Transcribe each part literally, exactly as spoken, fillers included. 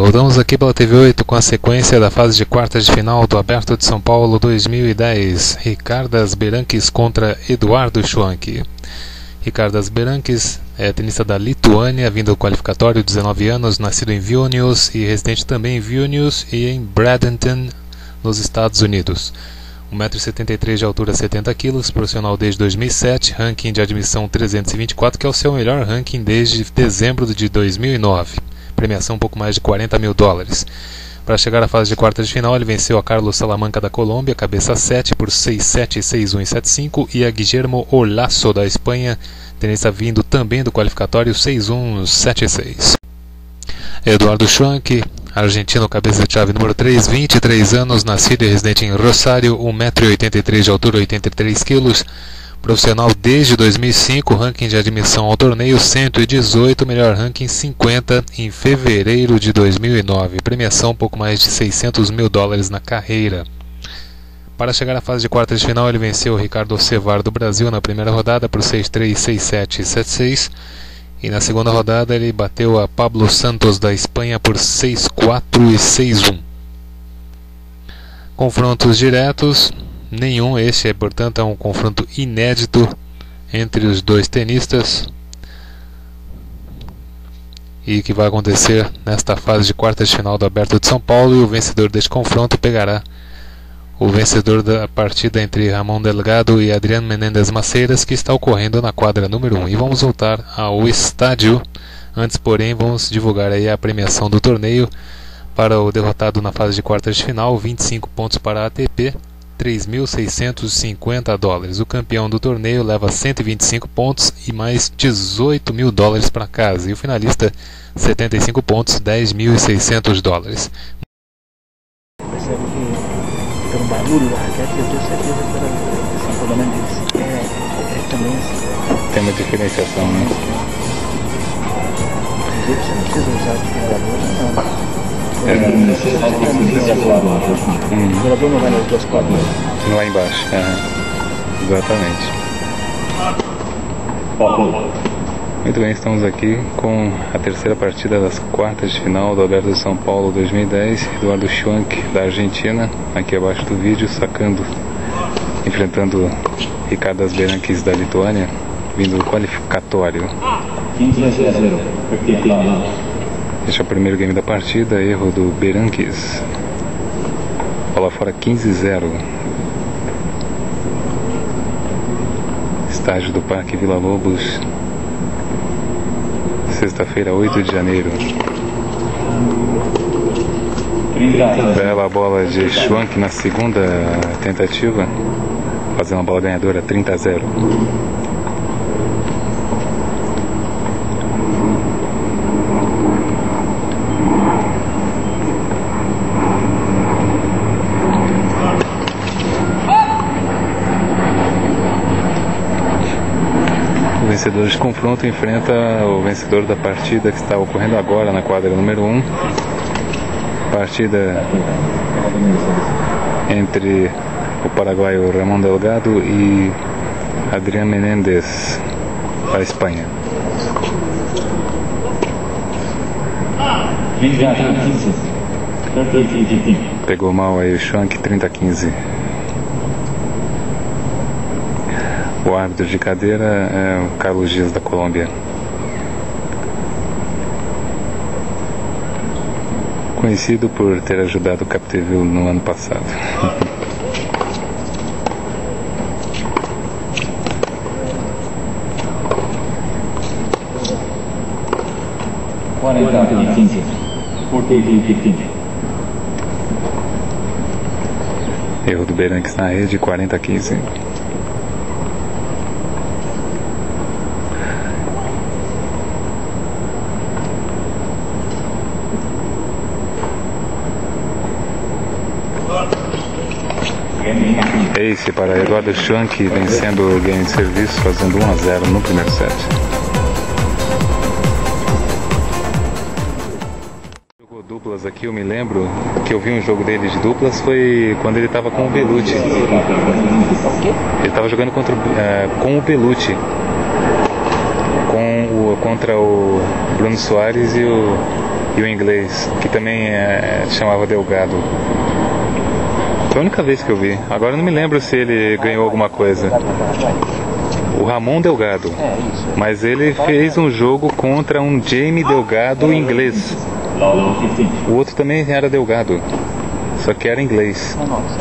Voltamos aqui pela T V oito com a sequência da fase de quartas de final do Aberto de São Paulo dois mil e dez. Ricardas Berankis contra Eduardo Schwank. Ricardas Berankis é tenista da Lituânia, vindo do qualificatório, dezenove anos, nascido em Vilnius e residente também em Vilnius e em Bradenton, nos Estados Unidos. um metro e setenta e três de altura, setenta quilos, profissional desde dois mil e sete, ranking de admissão trezentos e vinte e quatro, que é o seu melhor ranking desde dezembro de dois mil e nove. Premiação um pouco mais de quarenta mil dólares. Para chegar à fase de quartas de final, ele venceu a Carlos Salamanca da Colômbia, cabeça sete, por seis sete, seis um e sete cinco, e a Guillermo Olasso da Espanha, tenista vindo também do qualificatório, seis um, sete seis. Eduardo Schwank, argentino, cabeça de chave número três, vinte e três anos, nascido e residente em Rosário, um metro e oitenta e três de altura, oitenta e três quilos, profissional desde dois mil e cinco, ranking de admissão ao torneio cento e dezoito, melhor ranking cinquenta em fevereiro de dois mil e nove, premiação um pouco mais de seiscentos mil dólares na carreira. Para chegar à fase de quartas de final, ele venceu o Ricardo Cevar do Brasil na primeira rodada por seis três, seis sete e sete seis, e na segunda rodada ele bateu a Pablo Santos da Espanha por seis quatro e seis um. Confrontos diretos, nenhum. Este é, portanto, é um confronto inédito entre os dois tenistas e que vai acontecer nesta fase de quartas de final do Aberto de São Paulo, e o vencedor deste confronto pegará o vencedor da partida entre Ramon Delgado e Adrián Menéndez Maceiras, que está ocorrendo na quadra número um. E vamos voltar ao estádio. Antes, porém, vamos divulgar aí a premiação do torneio. Para o derrotado na fase de quartas de final, vinte e cinco pontos para a A T P, três mil seiscentos e cinquenta dólares. O campeão do torneio leva cento e vinte e cinco pontos e mais dezoito mil dólares para casa. E o finalista, setenta e cinco pontos, dez mil e seiscentos dólares. Per um barulho da raquete, eu tenho certeza que era assim, pelo menos é, é também assim. Tem uma diferenciação, né? Inclusive você não precisa usar desfibrilador, não. É, não precisa usar desfibrilador. O desfibrilador não vai nas duas quadras. Não lá embaixo, é, exatamente. Muito bem, estamos aqui com a terceira partida das quartas de final do Aberto de São Paulo dois mil e dez. Eduardo Schwank da Argentina, aqui abaixo do vídeo, sacando, enfrentando Ricardas Berankis da Lituânia, vindo do qualificatório. Este é o primeiro game da partida, erro do Berankis. Bola fora, quinze a zero. Estádio do Parque Vila Lobos, sexta-feira, oito de janeiro. Bela bola de Schwank na segunda tentativa, fazendo uma bola ganhadora, trinta a zero. O vencedor de confronto enfrenta o vencedor da partida que está ocorrendo agora na quadra número um. Partida entre o paraguaio Ramon Delgado e Adrián Menéndez da Espanha. Pegou mal aí o Schwank, trinta a quinze. O árbitro de cadeira é o Carlos Dias da Colômbia. Conhecido por ter ajudado o Capdeville no ano passado. Erro do Berankis na rede, quarenta a quinze. Ace para Eduardo Schwank, vencendo o game de serviço, fazendo um a zero no primeiro set. Jogou duplas aqui, eu me lembro que eu vi um jogo dele de duplas, foi quando ele estava com o Bellucci. Ele estava jogando contra, uh, com o Bellucci, com o, contra o Bruno Soares e o E o inglês, que também é, chamava Delgado. Foi a única vez que eu vi. Agora eu não me lembro se ele ganhou alguma coisa. O Ramon Delgado. Mas ele fez um jogo contra um Jamie Delgado inglês. O outro também era Delgado. Só que era inglês.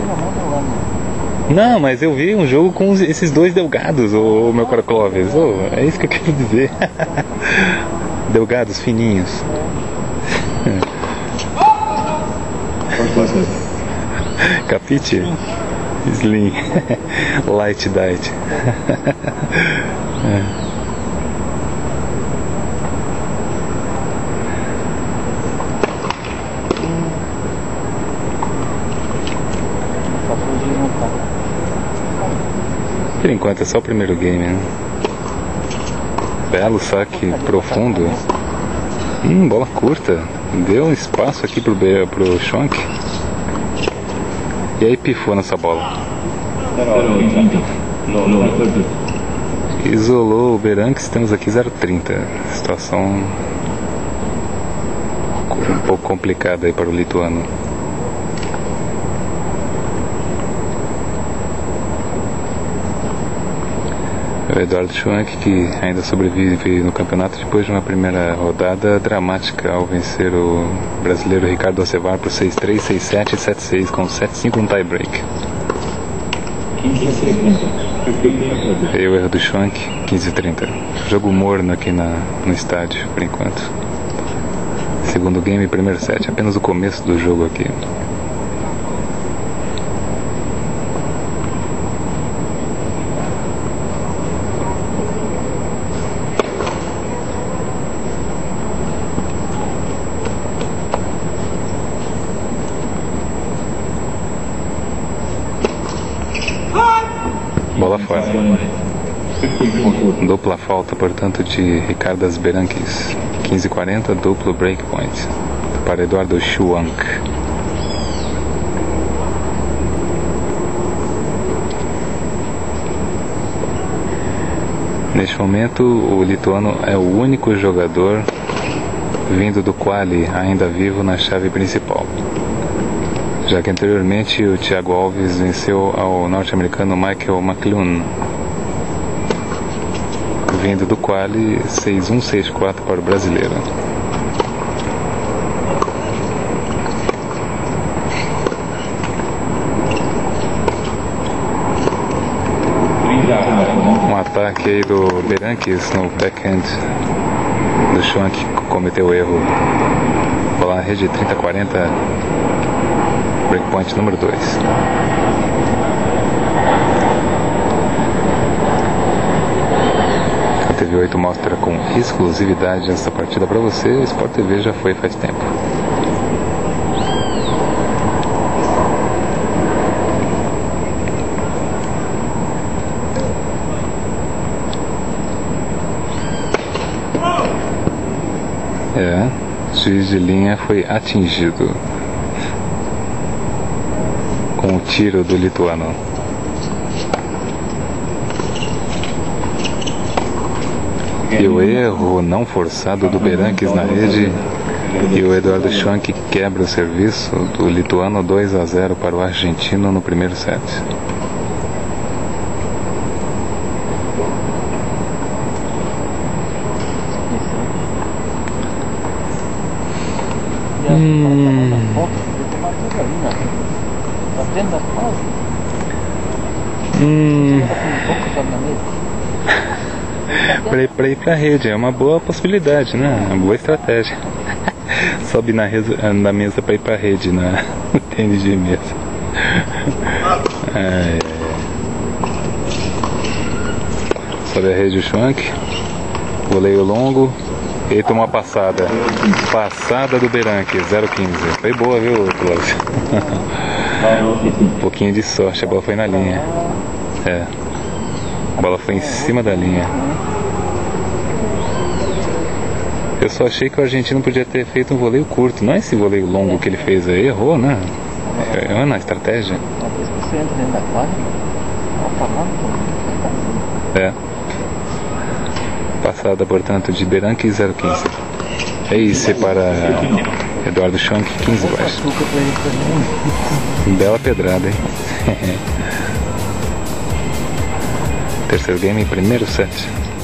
Não, mas eu vi um jogo com esses dois Delgados, o meu caro Clóvis. Oh, é isso que eu quero dizer. Delgados, fininhos. Capite? Slim. Light diet. É. Por enquanto é só o primeiro game, né? Belo saque profundo. Hum, bola curta. Deu um espaço aqui pro, pro Schwank. E aí pifou nessa bola. Isolou o Berankis, temos aqui zero trinta. Situação um pouco complicada aí para o lituano. O Eduardo Schwank, que ainda sobrevive no campeonato depois de uma primeira rodada dramática ao vencer o brasileiro Ricardo Acevar por seis três, seis sete e sete seis com sete cinco no tie-break. Veio o erro do Schwank, quinze trinta. Jogo morno aqui na, no estádio, por enquanto. Segundo game, primeiro set, apenas o começo do jogo aqui. Bola fora. Dupla falta, portanto, de Ricardas Berankis. quinze quarenta, duplo breakpoint para Eduardo Schwank. Neste momento, o lituano é o único jogador vindo do quali ainda vivo na chave principal, já que anteriormente o Thiago Alves venceu ao norte-americano Michael McLean, vindo do quali seis um, seis quatro para o brasileiro. Um ataque aí do Berankis no backhand do Schwank, que cometeu o erro. Bola na rede trinta quarenta. Breakpoint número dois. A T V oito mostra com exclusividade essa partida para você. O Sport T V já foi faz tempo. É, o juiz de linha foi atingido com o tiro do lituano. E o erro não forçado do Berankis na rede, e o Eduardo Schwank quebra o serviço do lituano. Dois a zero para o argentino no primeiro set. Hum. Hum. Pra ir, pra ir pra rede é uma boa possibilidade, né? Uma boa estratégia. Sobe na, reza, na mesa pra ir pra rede, na, no tênis de mesa. É, sobe a rede o Schwank. Goleio longo. E tomou uma passada. Passada do Berankis, zero quinze. Foi boa, viu, Clóvis? Um pouquinho de sorte, a bola foi na linha. É. A bola foi em cima da linha. Eu só achei que o argentino podia ter feito um voleio curto. Não é esse voleio longo que ele fez aí. Errou, né? Errou na estratégia. É. Passada, portanto, de Berankis, zero quinze. Ace para Eduardo Schwank, quinze baixo. Bela pedrada, hein? Terceiro game, primeiro set.